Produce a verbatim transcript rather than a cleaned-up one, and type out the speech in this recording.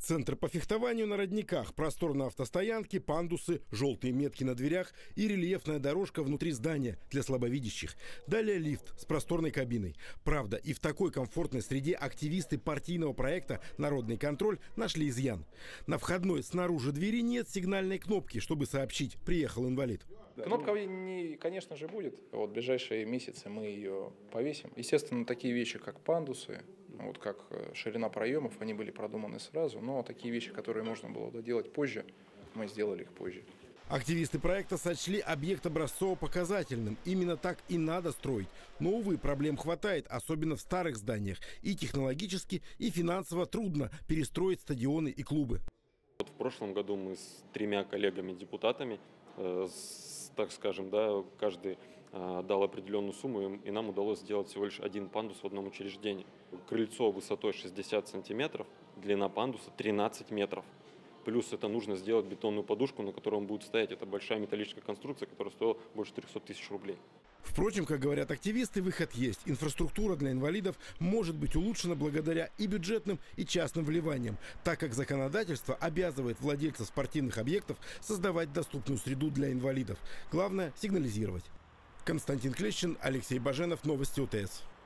Центр по фехтованию на Родниках, просторные автостоянки, пандусы, желтые метки на дверях и рельефная дорожка внутри здания для слабовидящих. Далее лифт с просторной кабиной. Правда, и в такой комфортной среде активисты партийного проекта «Народный контроль» нашли изъян. На входной снаружи двери нет сигнальной кнопки, чтобы сообщить «приехал инвалид». Кнопка, не, конечно же, будет. Вот в ближайшие месяцы мы ее повесим. Естественно, такие вещи, как пандусы, вот как ширина проемов, они были продуманы сразу. Но такие вещи, которые можно было доделать позже, мы сделали их позже. Активисты проекта сочли объект образцово-показательным. Именно так и надо строить. Но, увы, проблем хватает, особенно в старых зданиях. И технологически, и финансово трудно перестроить стадионы и клубы. Вот в прошлом году мы с тремя коллегами-депутатами, э, с, так скажем, да, каждый э, дал определенную сумму, и, и нам удалось сделать всего лишь один пандус в одном учреждении. Крыльцо высотой шестьдесят сантиметров, длина пандуса тринадцать метров. Плюс это нужно сделать бетонную подушку, на которой он будет стоять. Это большая металлическая конструкция, которая стоила больше трёхсот тысяч рублей. Впрочем, как говорят активисты, выход есть. Инфраструктура для инвалидов может быть улучшена благодаря и бюджетным, и частным вливаниям, так как законодательство обязывает владельцев спортивных объектов создавать доступную среду для инвалидов. Главное – сигнализировать. Константин Клещин, Алексей Баженов, новости ОТС.